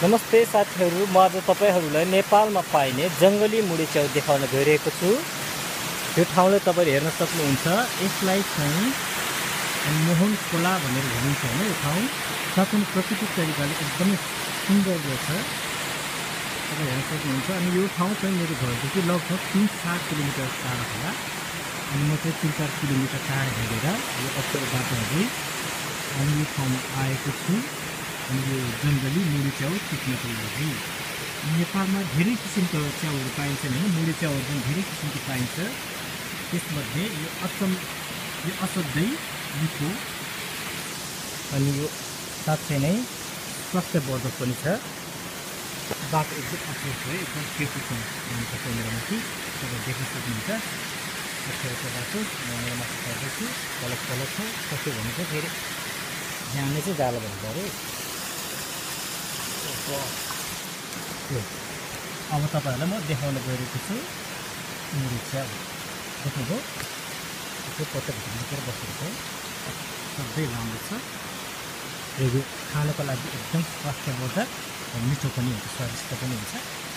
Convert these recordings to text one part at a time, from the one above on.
नमस्ते साथीहरू, म आज तपाईहरूलाई नेपालमा पाइने जङ्गली मुढी च्याउ देखाउन गइरहेको छु। यो ठाउँलाई तपाईँले हेर्न सक्नुहुन्छ। यसलाई चाहिँ मोहन खोला भनेर भनिन्छ हैन। यो ठाउँ साथै प्राकृतिक तरिकाले एकदमै सुन्दर रहेछ, तपाईँ हेर्न सक्नुहुन्छ। अनि यो ठाउँ चाहिँ मेरो घरदेखि लगभग 3-7 किलोमिटर टाढा होला। अनि म चाहिँ 3-4 किलोमिटर टाढा हिँडेर यो अप्ठ्यारो बाटो हुँदै अनि यो ठाउँमा आएको छु। अनि यो जङ्गली मुढी च्याउ टिप्नको लागि नेपालमा धेरै किसिमको च्याउहरू पाइन्छ हैन। मुढी च्याउहरू पनि धेरै किसिमको पाइन्छ। त्यसमध्ये यो असाध्यै मिठो अनि यो साँच्चै नै स्वास्थ्यवर्धक पनि छ। बाटो एकदम अप्ठ्यारो छ, एकदम सेफी छ भन्छ क्यामेरामाथि तपाईँ देख्न सक्नुहुन्छ। अप्ठ्यारोको बाटो म माथि चढ्दैछु, तल छ कसो भने चाहिँ फेरि जाने चाहिँ जालो भन्छ अरे। अब तपाईँहरूलाई म देखाउन गइरहेको छु मुढी च्याउ। देख्नुभयो त्यो पत्ताभित्र लुकेर बसेको छ, सधैँ राम्रो छ र यो खानको लागि एकदम स्वास्थ्यवर्धक र मिठो पनि हुन्छ, स्वादिष्ट पनि हुन्छ।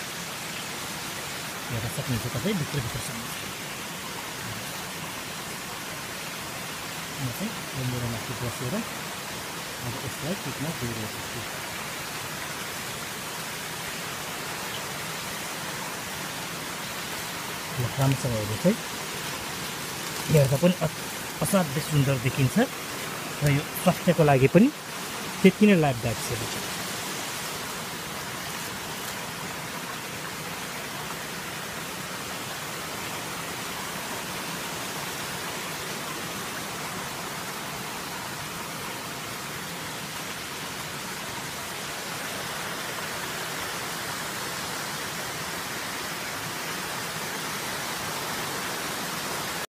हेर्न सक्नुहुन्छ तपाईँ भित्रसम्म। म चाहिँ यो मुढामाथि बसेर अब यसलाई टिप्न गइरहेको छु। राम्रोसँग हेर्नु चाहिँ हेर्दा पनि असाध्यै सुन्दर देखिन्छ र यो स्वास्थ्यको लागि पनि त्यति नै लाभदायक छ।